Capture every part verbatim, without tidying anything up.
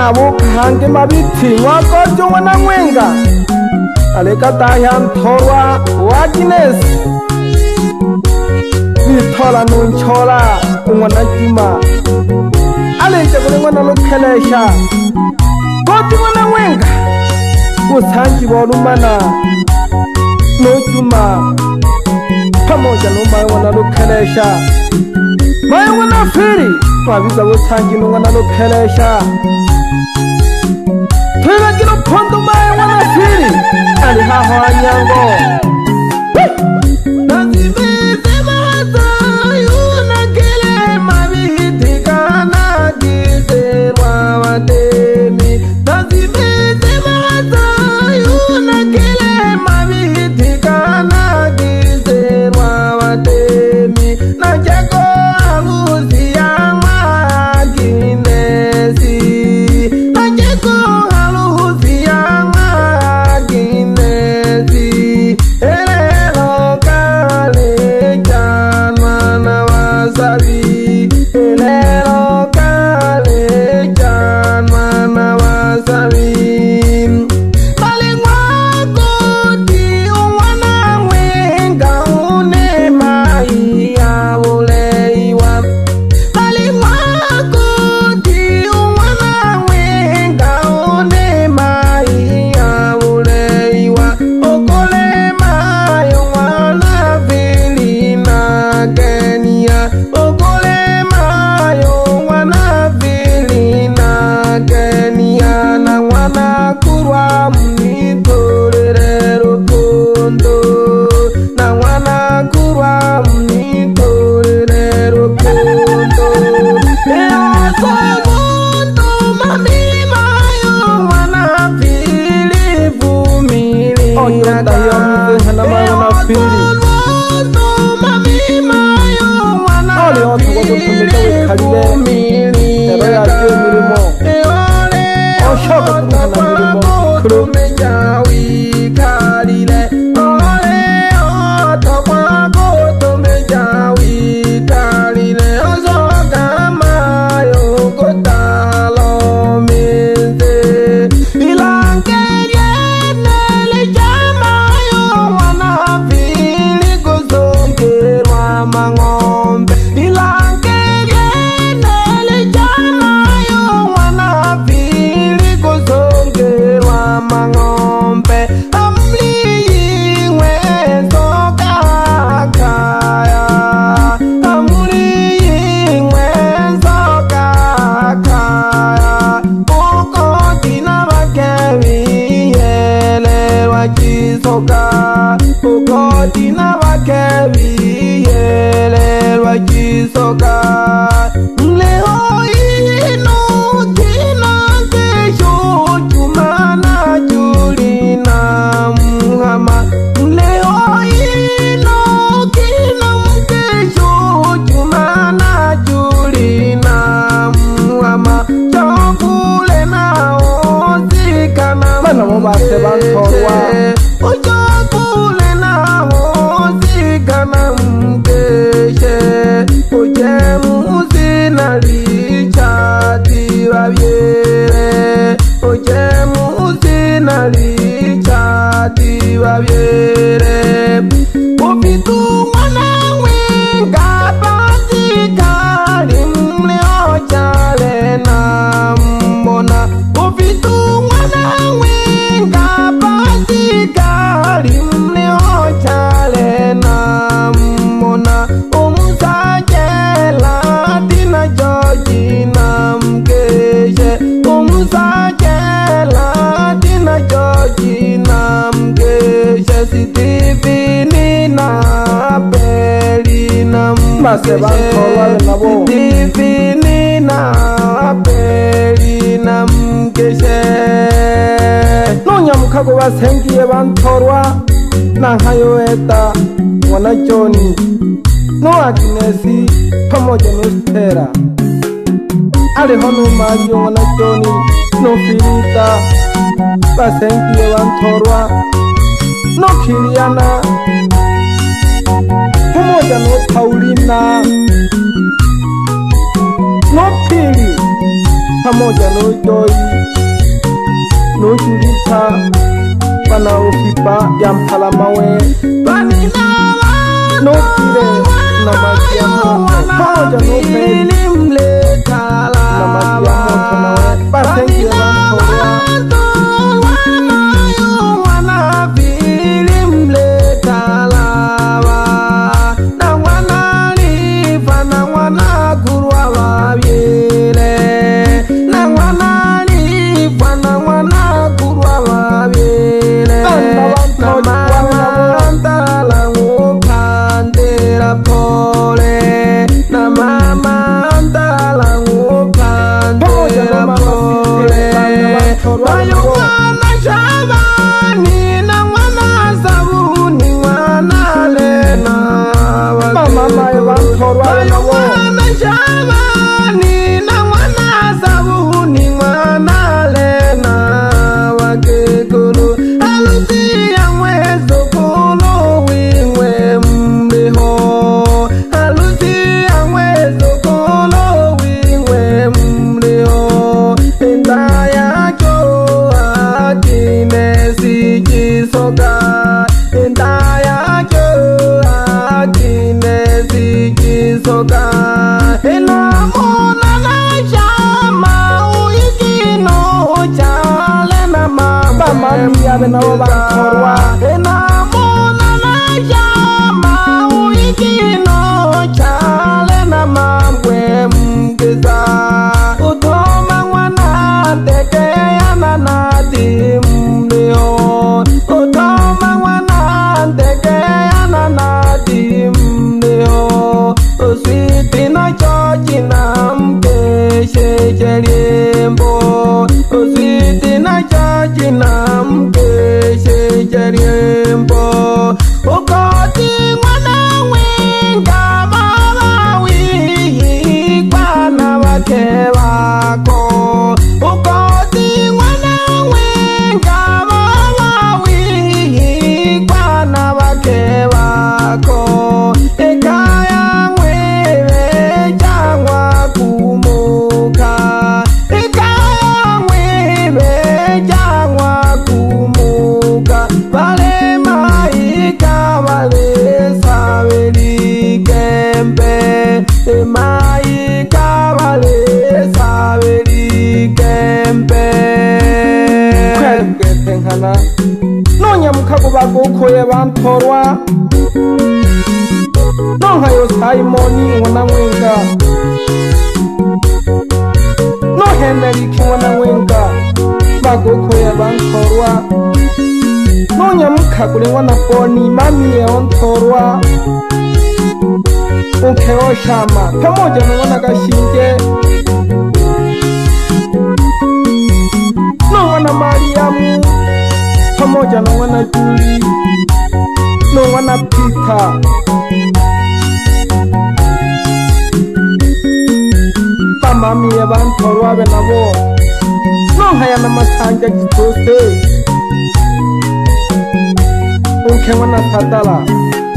nabo hange mabiti wako jo wana mwenga aleka tayan thorwa wa Agnes bithola nonchola ungwana juma aleka kule ngwana lokhelesha koti wana mwenga kusanji bolumana no juma pamoja no mai wana lokhelesha mai wana firi wabiza kusanji no wana lokhelesha Tera kino pondo mai wana firi ali haho anyango Nazimeze maza yuna kele mabitika na kizerwa watemi Nazimeze maza yuna kele mabitika na kizerwa watemi Na jako aluzi ya maginesi Na jako Nonyamukago basengiye bantorwa nankayo eta wana Johnny no Agnes pamoja no Stella aliho no Mario wana Johnny no Filita basengiye bantorwa no Kiliana pamoja no Paulina no Pili pamoja no Joy no Julita pana ufipa ya Mpalamawe no Kire na Magia Moto pamoja no Feli na Magia Moto nawe basengi ya Bantorwa na Bantorwa enamona na jama uikino chale na mambwe mgeza utoma mwana teke ya nanati mleo utoma mwana teke ya nanati mleo uswiti na chochi na mkeshe cherimbo uswiti na chochi na mkeshe Jeriembo ukoti mwana wenga mama wihi kwana wake wako ukoti mwana wenga mama wihi kwana wake wako ekaya mwewe jangwa kumuka ekaya mwewe jangwa kumuka vale maika vale sabeli kempe maika vale sabeli kempe kwengethengana nonyamuka kubagukoye Bantorwa nonhayo Simoni mwana mwenga no Henry mwana mwenga bagukoye Bantorwa nonyamuka kulengwa na Boni mami ya Ontorwa ukeo shama pamoja na mwana Gashinge no mwana Mariamu pamoja na mwana Juli no mwana Peter mami ya Bantorwa be nabo no haya na Masanja Kitose ukengwa na Sadala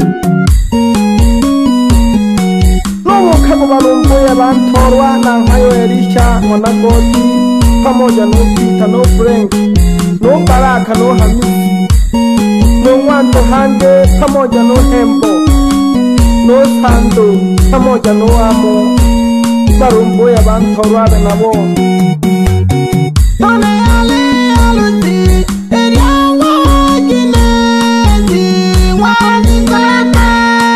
Nomuka kubalumbuye Bantorwa na nkayo Elisha mwana Godi pamoja no Peter no Frank no Baraka no Hamisi no Mwando Hande pamoja no Hembo no Sando pamoja no Amo barumbuye Bantorwa be nabo Tone ale alusi eriawa kinezi wani kata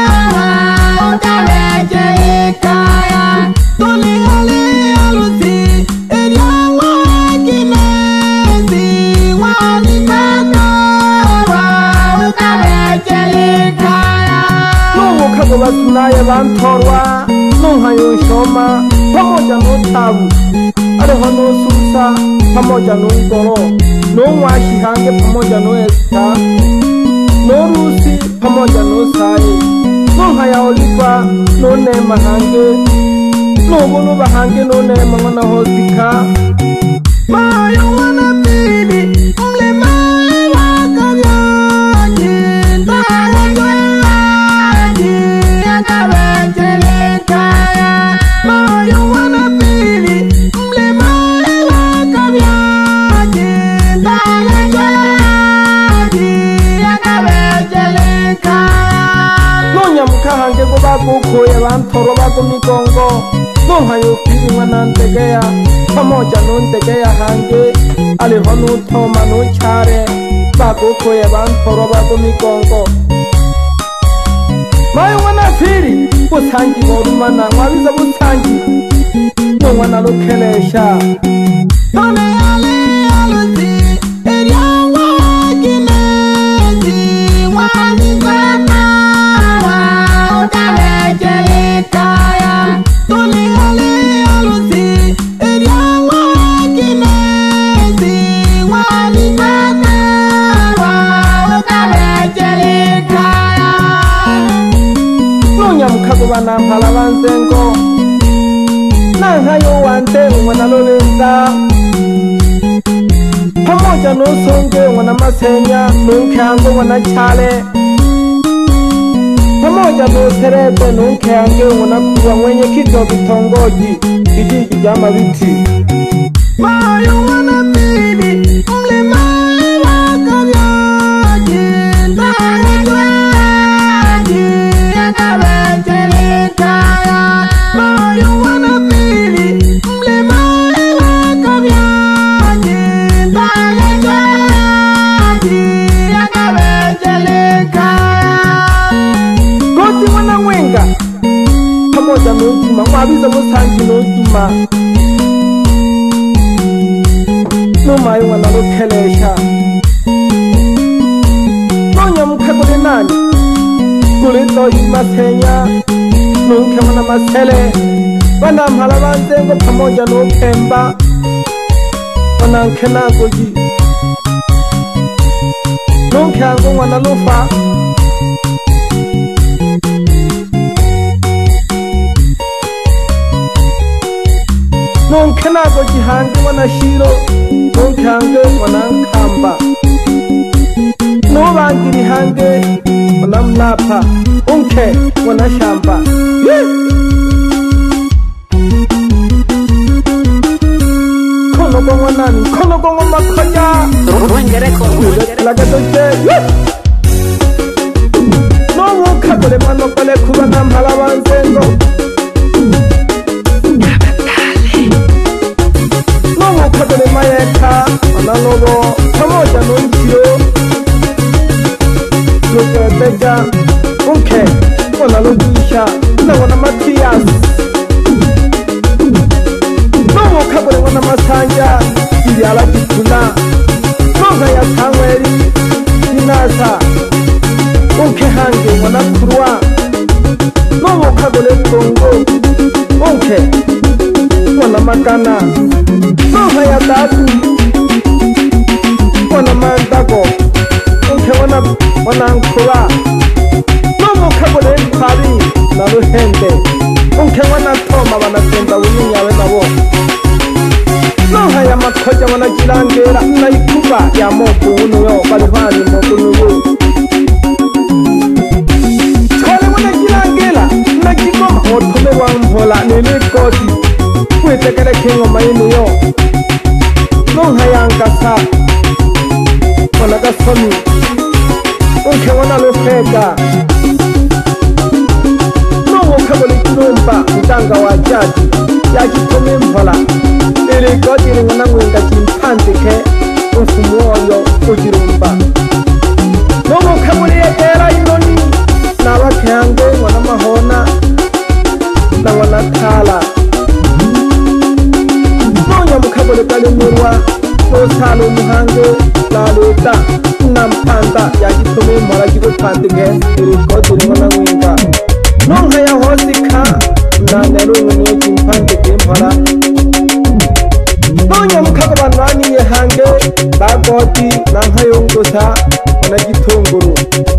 odareje ikaya Tone ale alusi eriawa kinezi wani kata odareje ikaya Nomuka kubasunaye Bantorwa nonhayo Shoma pamoja no Tabu ariho no Susa pamoja no Ngoro no Mwashi hange pamoja no Esther no Rusi pamoja no Sai no haya Oliva no Nema hange no Bono bahange no Nema ngona Hosika mayo wana pili mlema wakabyaji ndagwaji akabechelekaya mayo wana pili mlema bakukoye bantoro bakumigongo nonhayo filimwa nantegeya pamoja nontegeya hange aliho nutoma nuchare bakukoye bantoro bakumigongo mayo mwana firi busangi borumana mwabiza busangi nomwana lukelesha tone ale aluzi eriawa kinezi wazizana wa utarejelitaya tone ale aluzi eriawa kinezi wazizana wa utarejelitaya nonyamukago banampala banzengo nanhayo wante umwana lobenza pamoja nusonge umwana masenya nunkango umwana chale pamoja nuserebe nunkange umwana kuwa mwenye kido kitongoji kijiji jama biti mayo umwana pili mlima wakabyaji ndahejwaji yakabejelitaya mayo umwana pili mlima wakabyaji ndahejwaji yakabejelitaya goti mwana wenga pamoja nujuma mwabiza musanji nujuma numayo mwana lukelesha nonyamuka kuli nani kulito imasenya nunke mwana masele banampala banzengo pamoja nukemba wananke nagoji nunkango mwana lufa nunke nagoji hange mwana shiro nunkange mwana nkamba nubangiri hange mwana mlapa unke mwana shamba kono gongo nani kono gongo makoja lagatoje nomuka kole mano kole kuba nampala banzengo nomuka kole mayeka ananobo pamoja nunjiro luketeja unke wana lujisha na wana Matias nomuka kole wana masanja ibyala kituna nonka ya Samueli inasa unke hange wana kurwa nomuka kole kongo unke wana makana nonka ya datu wana mandago unke wana wana nkura nomuka kole mpari na ruhende unke wana toma wana senda winyawe nabo nohaya makoja wana jirangera na ikuba ya moko unuyo balihwani moko unuyo kole wana jirangera na kigoma otome wampola nene koti kwetekele kengoma inuyo nohaya ngasa wana gasomi unke wana lufega nomuka kole kirumba mtanga wa jaji ya kitome mpola ili gojiri ngana ngwinga chimpandike ufumu oyo ujirumba nomuka muri yegera inoni nabakange wana mahona na wana tala nonyamuka kole kalimurwa osalo muhange la leta na mpanda ya kitome mpola jibupandike ili gojiri ngana ngwinga nonka ya hosika na nerungu niyo chimpandike mpola nonyamuka banwaniye hange bagoti nankayongosa wana gitunguru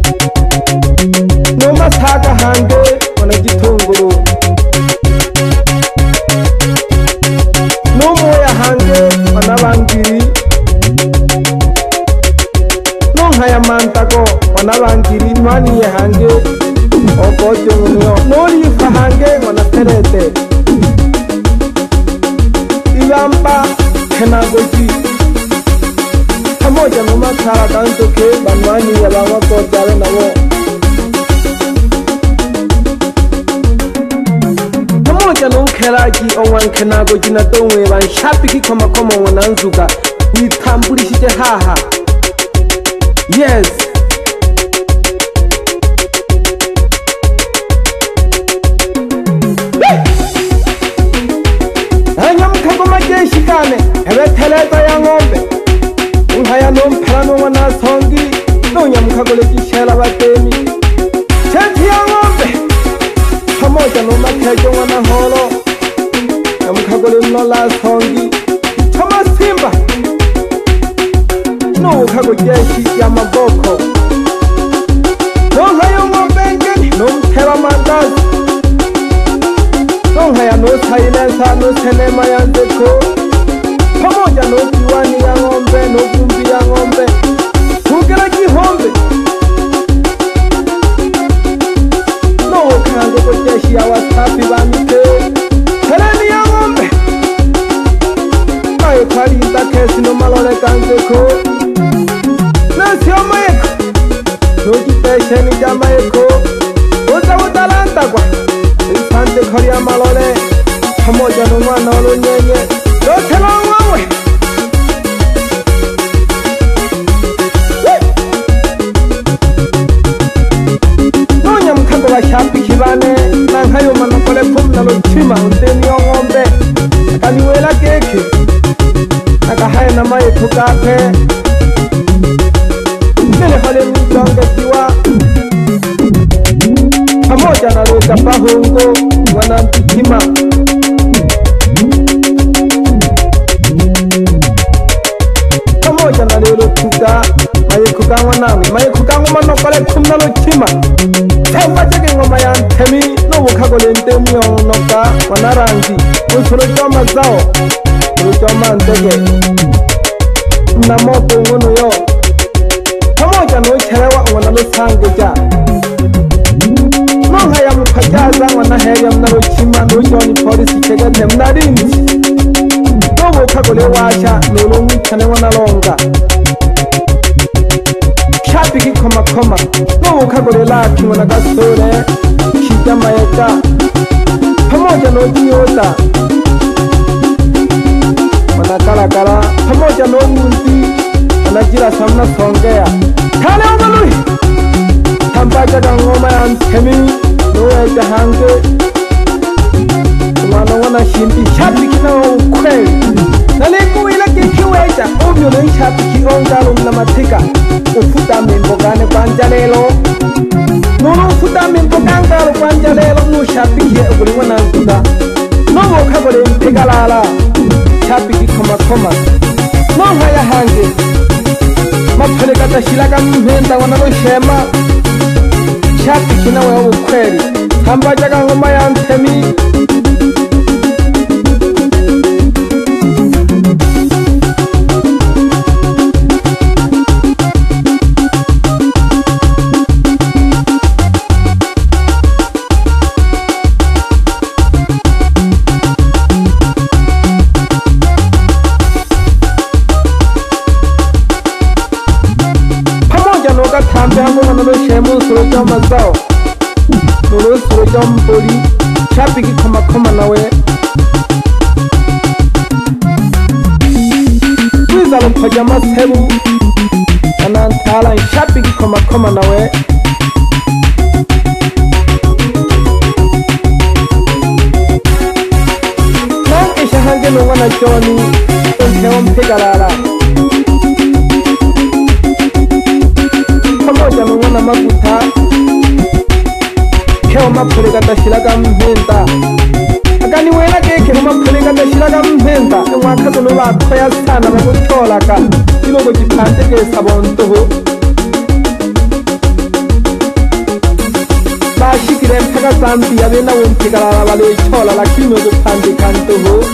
nomasaga hange wana gitunguru nomoya hange wana bangiri nonkaya mantago wana bangiri nwaniye hange ogojo nguno norifa hange wana terete ibamba kenagoji pamoja nomatara danzoke banwani ya bawakojawe nabo pamoja na ukelaji owankenago jina domwe banshabiki koma koma wananzuka witambulishije haha. Yes, anyamkago majeshi kane ebeteleza ya ng'ombe unhaya nompelano wanasongi nonyamkago lekishela batemi cheti ya ng'ombe pamoja no makejo wanaholo nyamkago limnola songi chama simba no kago jeshi ya maboko nonhayo ng'ombengeni nomteba mandazi nonhaya no silensa no senema ya nzeko pamoja no diwani ya ng'ombe no vumbi ya ng'ombe kugera gihombe no kango ko jeshi ya wasafi banike tereni ya ng'ombe nayo kwalinda kesi no malole kanzeko nasi ya maeko no jitesheni ja maeko uza udalantagwa isante kori ya malole pamoja no mwana olonyenye lotela wawe nonya mkango bashabiki bane nankayo manokole pumna lochima undeni yo ng'ombe akaniwela keke akahaya na maeko gape nele hale mjonge tiwa pamoja na leta pahungo wanantikima pamoja na lelo tuga mayeku gangwa nami mayeku gangwa manokole kumna lochima temba jege ngoma ya ntemi no bukago lentemi onoka wanarangi usoro joma zao usoro joma ndege na moto ngono yo pamoja no cherewa ngona losangeja nonga ya mukajaza ngona heri mna lochima no joni police chegete mna rinzi no bukago le washa no longi chane wana longa shabiki koma koma no bukago le laki wana gasore shijama yeka pamoja no jiota wana kala kala pamoja no ngundi anajira samna songea tale omalui tambaja ga ngoma ya ntemi no eja hange mwana wana shimbi shabiki na ukweli naliku ila kikiweja obyo no shabiki ongalo na matika ufuta mbogane kwanja lelo nono ufuta mbogangalo kwanja lelo no shabiki uguli wana nkuda no bokagole mpegalala shabiki koma koma no haya hange mapele kata shilaga mpenda wana no shema shabiki na wewe ukweli tambaja ga ngoma ya ntemi tambe hango wana no shema usoro joma zao no usoro joma boli shabiki koma koma nawe wizalo pajama sebu anantala shabiki koma koma nawe nang isha hange no wana joni untewa mpegalala pamoja no wana maguta keo mapele gadashilaga mpenda agani wela keke no mapele gadashilaga mpenda mwakazo no batoya sana bagutolaka kilogo gipandegesa bontoho bashikire mpaka zambi abena wontigalala balechola lakini no gupandika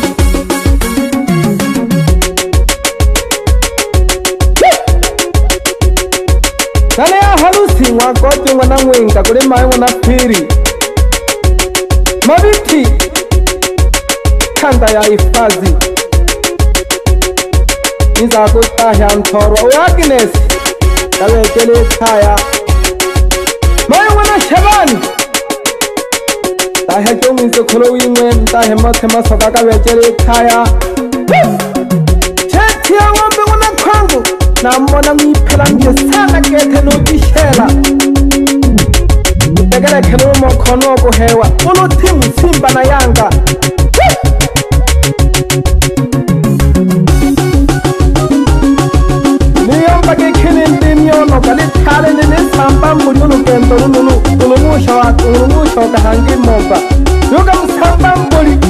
Kale ya harusi mwakote mwana mwenga kule mawe mwana piri Mabiti kanda ya hifadhi Niza kutahya ntoro o Agnes Kawekele kaya Mawe mwana Shabani Tahe jominze kholo wimwe tahe mathe masoka ka bejele khaya Chethi ngombe ngona khangu nambona ngiphela nje sana kethe no tishela Tekele khelo mo khono ko hewa ulo thimu simba na yanga Niyomba ke khini ndimyono kale thale ne samba mululu kento lulu lulu shawa lulu shoka hangi moba yoga msamba mboli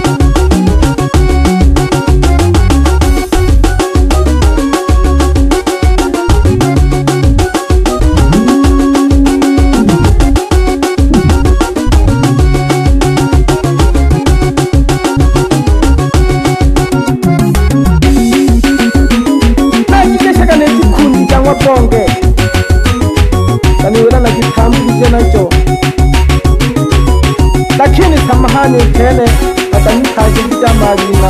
bonge kaniwela na kitambulishe nacho lakini samahani tene atanitaje kijamalina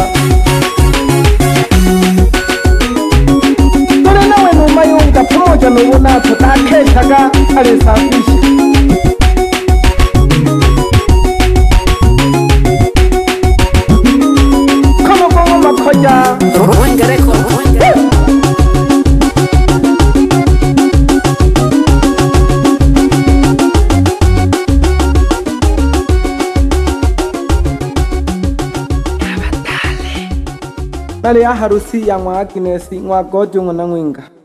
tole nawe numayunga pamoja nubunato takeshaga alisafisha kono kongo makoja wengereko Nali ya harusi ya mwa Agnes mwa Godyo ngona Mwinga